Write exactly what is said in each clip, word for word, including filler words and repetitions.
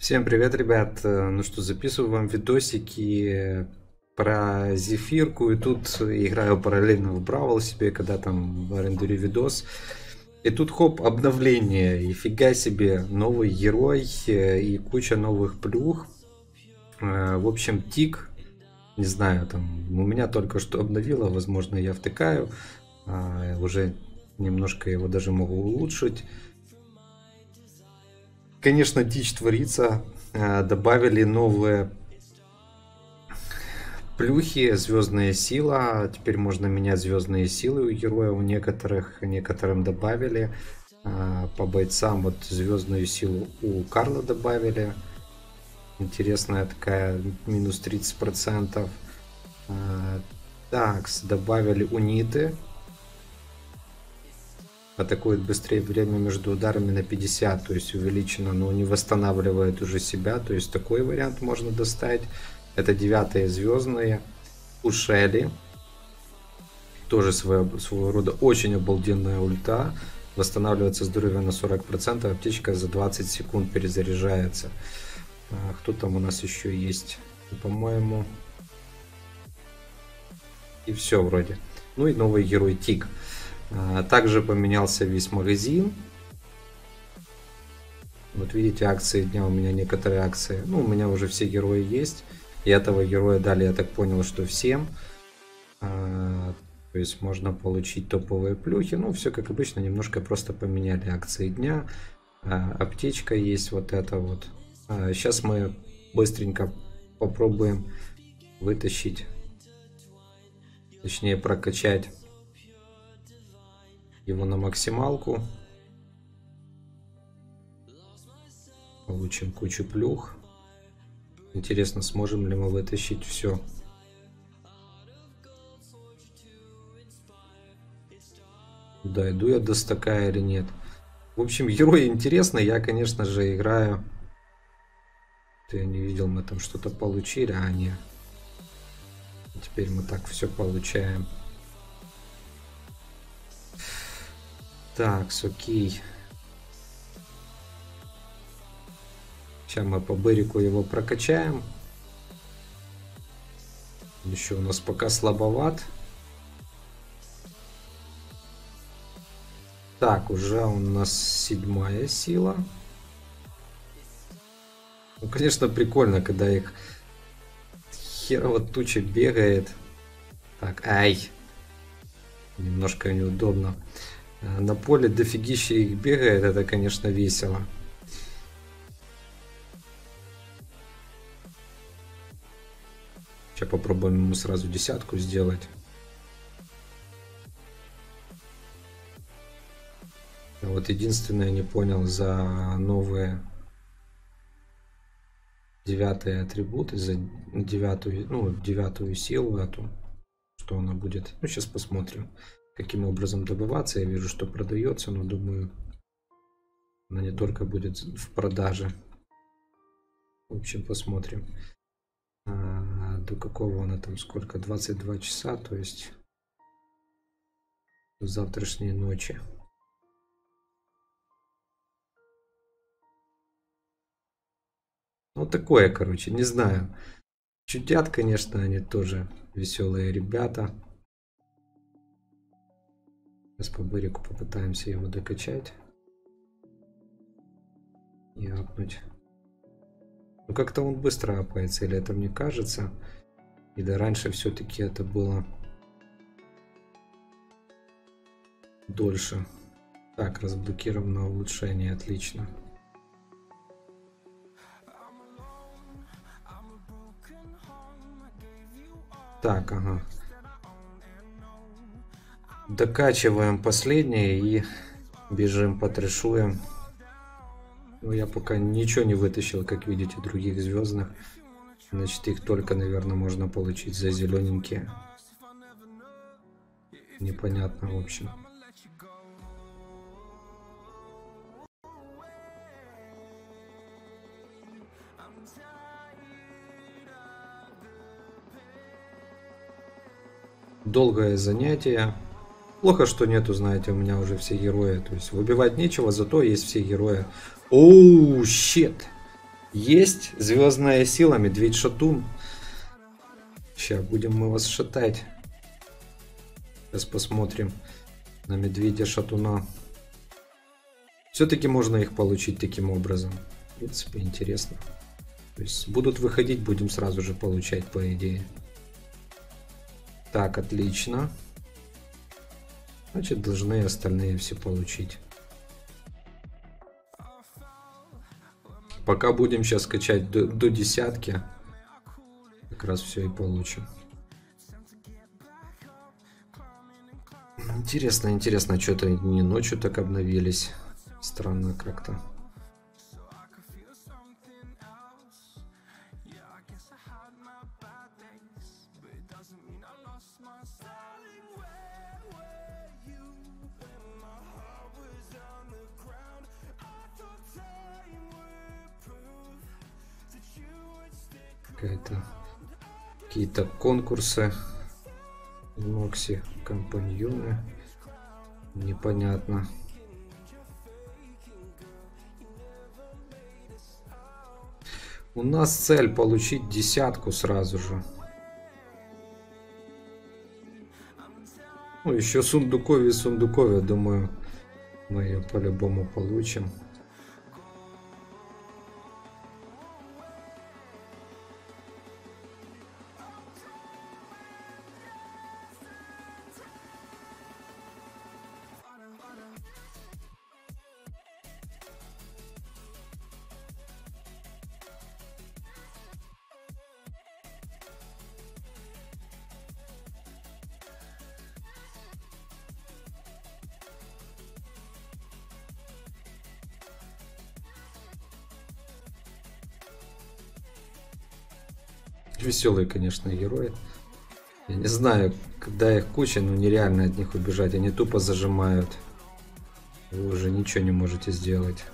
Всем привет, ребят! Ну что, записываю вам видосики про Зефирку, и тут играю параллельно в Бравл себе, когда там рендерю видос. И тут хоп, обновление, и фига себе, новый герой и куча новых плюх. В общем, тик, не знаю, там у меня только что обновило, возможно, я втыкаю, уже немножко его даже могу улучшить. Конечно, дичь творится. Добавили новые плюхи, звездная сила. Теперь можно менять звездные силы у героя. У некоторых, некоторым добавили. По бойцам вот звездную силу у Карла добавили. Интересная такая, минус тридцать процентов. Так, добавили униты. Атакует быстрее время между ударами на пятьдесят, то есть увеличено, но не восстанавливает уже себя, то есть такой вариант можно достать. Это девятые звездные. У Шелли тоже своего, своего рода очень обалденная ульта. Восстанавливается здоровье на сорок процентов, аптечка за двадцать секунд перезаряжается. А, кто там у нас еще есть? По-моему, и все вроде. Ну и новый герой Тик. Также поменялся весь магазин. Вот видите, акции дня, у меня некоторые акции. Ну, у меня уже все герои есть. И этого героя дали, я так понял, что всем. А, то есть можно получить топовые плюхи. Ну, все как обычно, немножко просто поменяли акции дня. А, аптечка есть вот это вот. А, сейчас мы быстренько попробуем вытащить. Точнее, прокачать его на максималку. Получим кучу плюх. Интересно, сможем ли мы вытащить все. Дойду я до стака или нет. В общем, герой интересный. Я, конечно же, играю. Я не видел, мы там что-то получили. А, нет. Теперь мы так все получаем. Так, окей. Сейчас мы по Берику его прокачаем. Еще у нас пока слабоват. Так, уже у нас седьмая сила. Ну, конечно, прикольно, когда их херово туча бегает. Так, ай. Немножко неудобно. На поле дофигища их бегает, это, конечно, весело. Сейчас попробуем ему сразу десятку сделать. Вот единственное, не понял за новые девятые атрибуты, за девятую, ну, девятую силу эту, что она будет. Ну, сейчас посмотрим, каким образом добываться. Я вижу, что продается, но думаю, она не только будет в продаже. В общем, посмотрим. А, до какого она там, сколько? двадцать два часа, то есть до завтрашней ночи. Ну, такое, короче, не знаю. Чудят, конечно, они тоже веселые ребята. Сейчас по Берику попытаемся его докачать и апнуть. Ну, как-то он быстро апается, или это мне кажется? И да, раньше все-таки это было дольше. Так, разблокировано улучшение, отлично. Так, ага. Докачиваем последнее и бежим, потрешуем. Ну, я пока ничего не вытащил, как видите, других звездных. Значит, их только, наверное, можно получить за зелененькие. Непонятно, в общем. Долгое занятие. Плохо, что нету, знаете, у меня уже все герои. То есть выбивать нечего, зато есть все герои. Оу, щет. Есть звездная сила, медведь шатун. Сейчас будем мы вас шатать. Сейчас посмотрим на медведя шатуна. Все-таки можно их получить таким образом. В принципе, интересно. То есть будут выходить, будем сразу же получать, по идее. Так, отлично. Значит, должны остальные все получить. Пока будем сейчас качать до, до десятки. Как раз все и получим. Интересно, интересно, что-то не ночью так обновились. Странно как-то. Какая-то какие-то конкурсы. Нокси, компаньоны. Непонятно. У нас цель получить десятку сразу же. Ну, еще сундуковье, сундуковье, думаю, мы ее по-любому получим. Веселые, конечно, герои. Я не знаю, когда их куча, но нереально от них убежать. Они тупо зажимают. Вы уже ничего не можете сделать.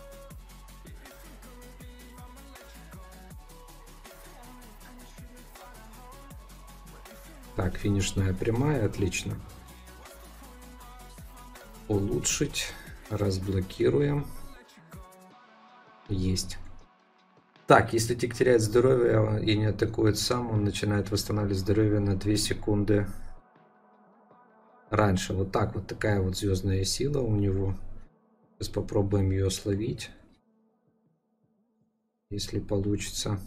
Так, финишная прямая, отлично. Улучшить. Разблокируем. Есть. Так, если тик теряет здоровье и не атакует сам, он начинает восстанавливать здоровье на две секунды раньше. Вот так вот, такая вот звездная сила у него. Сейчас попробуем ее словить. Если получится.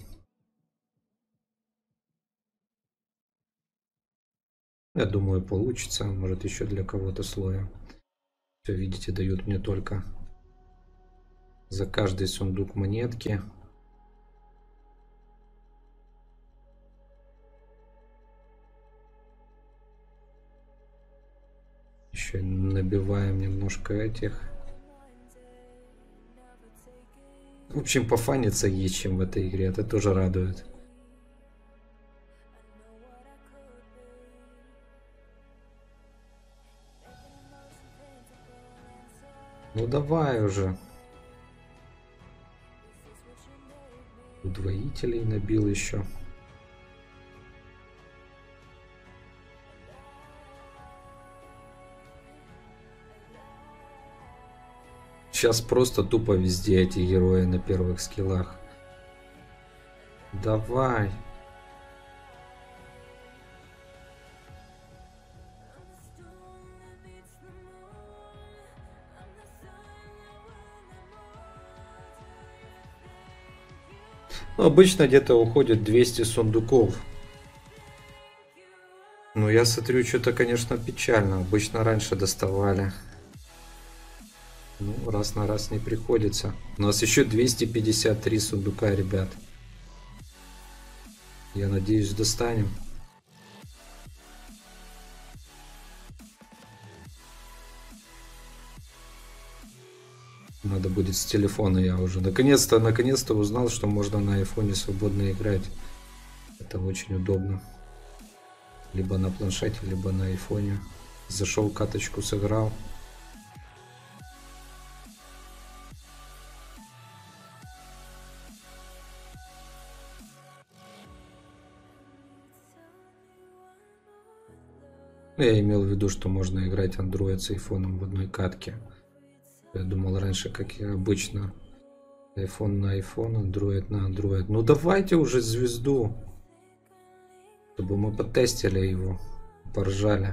Я думаю, получится. Может, еще для кого-то слоя. Все, видите, дают мне только за каждый сундук монетки. Еще набиваем немножко этих. В общем, пофаниться есть чем в этой игре. Это тоже радует. Ну давай уже. Удвоителей набил еще. Сейчас просто тупо везде эти герои на первых скиллах. Давай. Ну, обычно где-то уходит двести сундуков. Ну, я смотрю, что-то, конечно, печально. Обычно раньше доставали. Ну, раз на раз не приходится. У нас еще двести пятьдесят три сундука, ребят. Я надеюсь, достанем. Надо будет с телефона, я уже наконец-то, наконец-то узнал, что можно на айфоне свободно играть. Это очень удобно. Либо на планшете, либо на айфоне. Зашел, каточку сыграл. Я имел в виду, что можно играть Android с айфоном в одной катке. Я думал раньше, как я обычно Айфон на айфон, андроид на андроид. Ну давайте уже звезду. Чтобы мы потестили его. Поржали.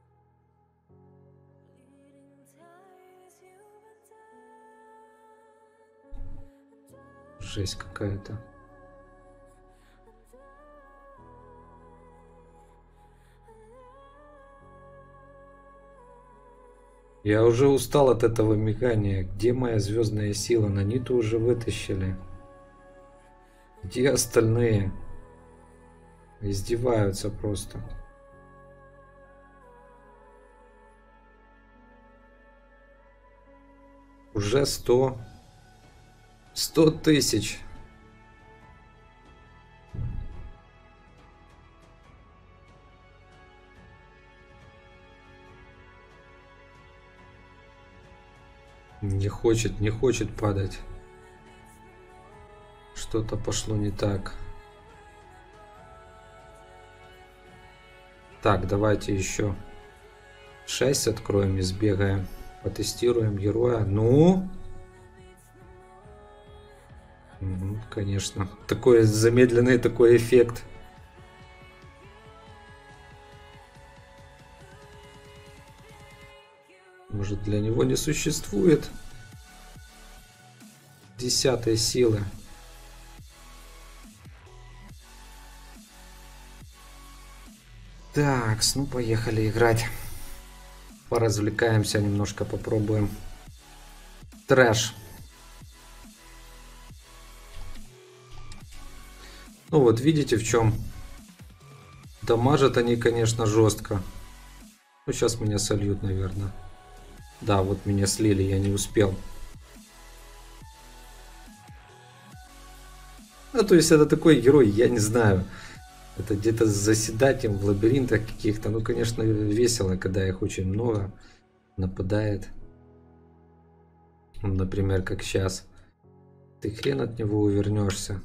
Жесть какая-то. Я уже устал от этого мигания. Где моя звездная сила? Наниту уже вытащили. Где остальные? Издеваются просто. Уже сто. Сто тысяч. Не хочет, не хочет падать. Что-то пошло не так. Так, давайте еще шесть откроем и сбегаем. Потестируем героя. Ну? Угу, конечно. Такой замедленный такой эффект. Может, для него не существует десятой силы. Так, ну поехали играть. Поразвлекаемся немножко, попробуем. Трэш. Ну вот, видите, в чем? Дамажат они, конечно, жестко. Ну, сейчас меня сольют, наверное. Да, вот меня слили, я не успел. Ну, то есть это такой герой, я не знаю. Это где-то заседать им в лабиринтах каких-то. Ну, конечно, весело, когда их очень много нападает. Например, как сейчас. Ты хрен от него увернешься.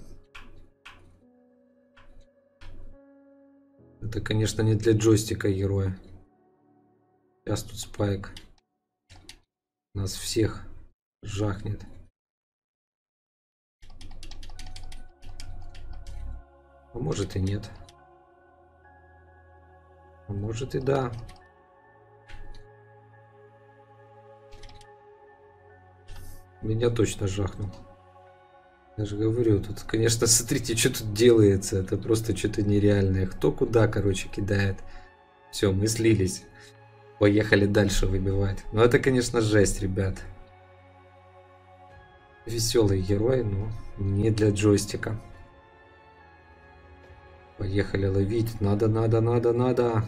Это, конечно, не для джойстика героя. Сейчас тут Спайк нас всех жахнет. А может и нет. А может и да. Меня точно жахнул. Я же говорю, тут, конечно, смотрите, что тут делается. Это просто что-то нереальное. Кто куда, короче, кидает. Все, мы слились. Поехали дальше выбивать. Но это, конечно, жесть, ребят. Веселый герой, но не для джойстика. Поехали ловить. Надо, надо, надо, надо.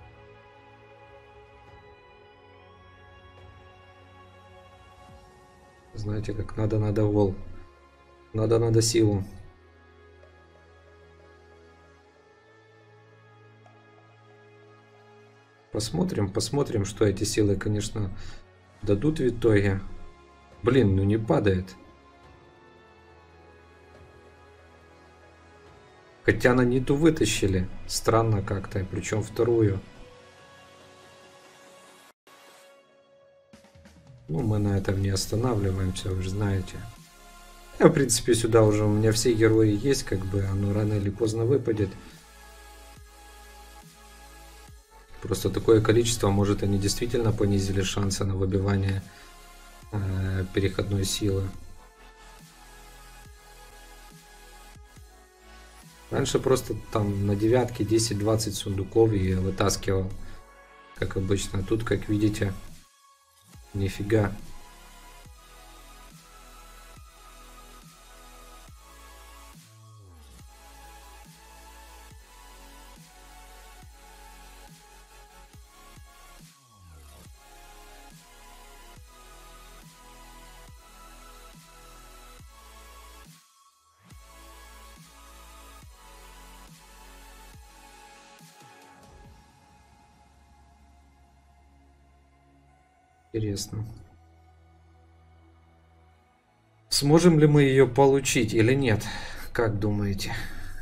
Знаете, как надо, надо гол. Надо, надо силу. Посмотрим, посмотрим, что эти силы, конечно, дадут в итоге. Блин, ну не падает. Хотя на ниту вытащили. Странно как-то, причем вторую. Ну, мы на этом не останавливаемся, вы же знаете. Я, в принципе, сюда уже у меня все герои есть, как бы оно рано или поздно выпадет. Просто такое количество, может, они действительно понизили шансы на выбивание э, переходной силы. Раньше просто там на девятке десять-двадцать сундуков я вытаскивал, как обычно. Тут, как видите, нифига. Интересно. Сможем ли мы ее получить или нет? Как думаете?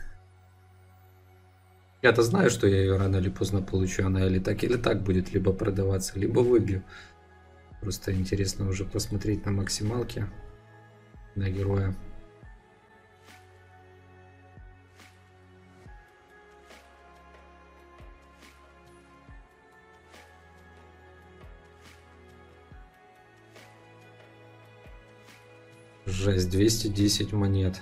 Я-то знаю, что я ее рано или поздно получу. Она или так, или так будет либо продаваться, либо выбью. Просто интересно уже посмотреть на максималке. на героя. Жесть, двести десять монет.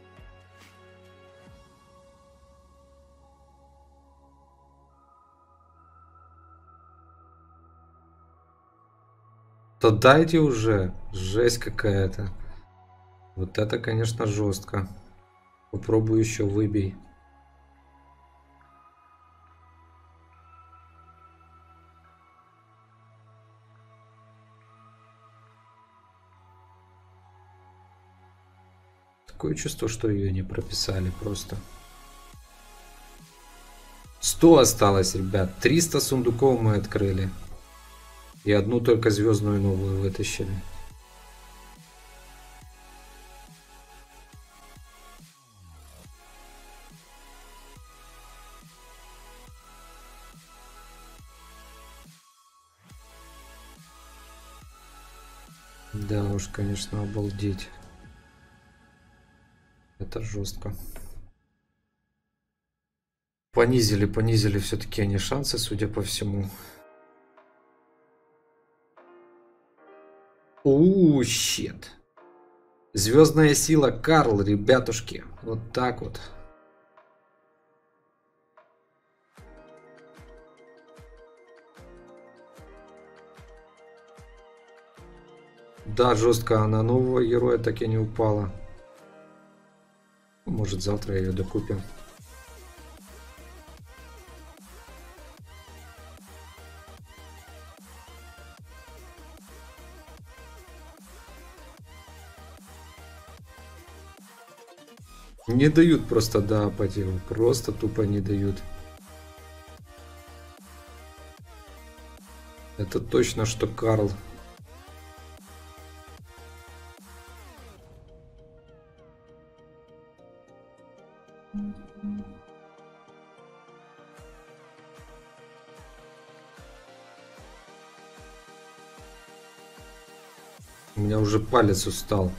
Да дайте уже, жесть какая-то. Вот это, конечно, жестко. Попробую еще выбей. Такое чувство, что ее не прописали просто. сто осталось, ребят. триста сундуков мы открыли. И одну только звездную новую вытащили. Да уж, конечно, обалдеть. Это жестко. Понизили, понизили все-таки они шансы, судя по всему. Ууу, щит. Звездная сила Карл, ребятушки. Вот так вот. Да, жестко, а на нового героя так и не упала. Может, завтра ее докупим. Не дают просто, да, апатию. Просто тупо не дают. Это точно, что Карл. У меня уже палец устал.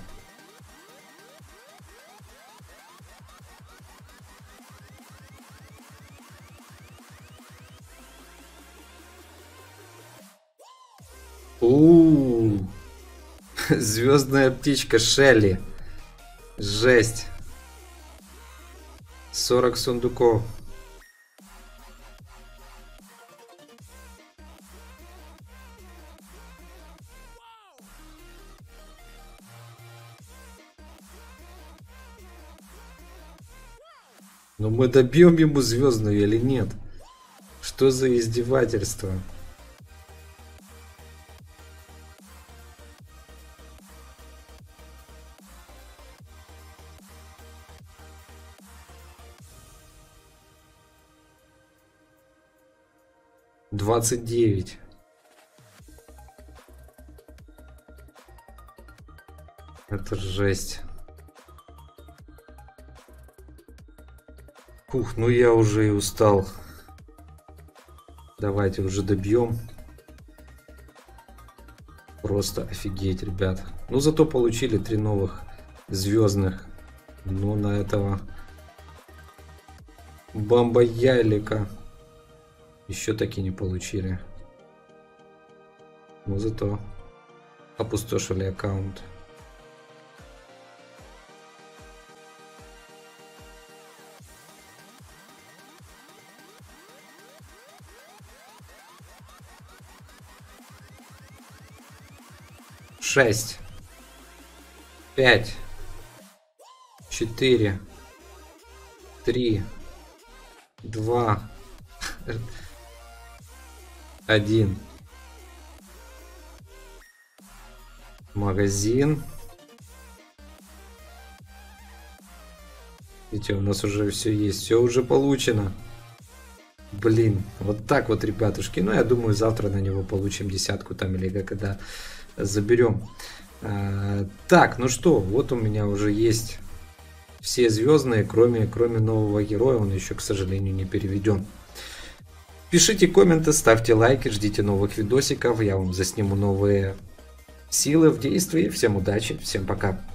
У-у-у. Звездная птичка Шелли. Жесть. сорок сундуков. Но мы добьем ему звездную или нет? Что за издевательство? двадцать девять. Это жесть. Ух, ну я уже и устал. Давайте уже добьем. Просто офигеть, ребят. Ну зато получили три новых звездных. Ну на этого бомба-ялика еще таки не получили. Но зато опустошили аккаунт. Шесть, пять, четыре, три, два, один. Магазин. Видите, у нас уже все есть, все уже получено. Блин, вот так вот, ребятушки. Ну, я думаю, завтра на него получим десятку там или когда заберем. А, так, ну что, вот у меня уже есть все звездные, кроме, кроме нового героя. Он еще, к сожалению, не переведен. Пишите комменты, ставьте лайки, ждите новых видосиков. Я вам засниму новые силы в действии. Всем удачи, всем пока.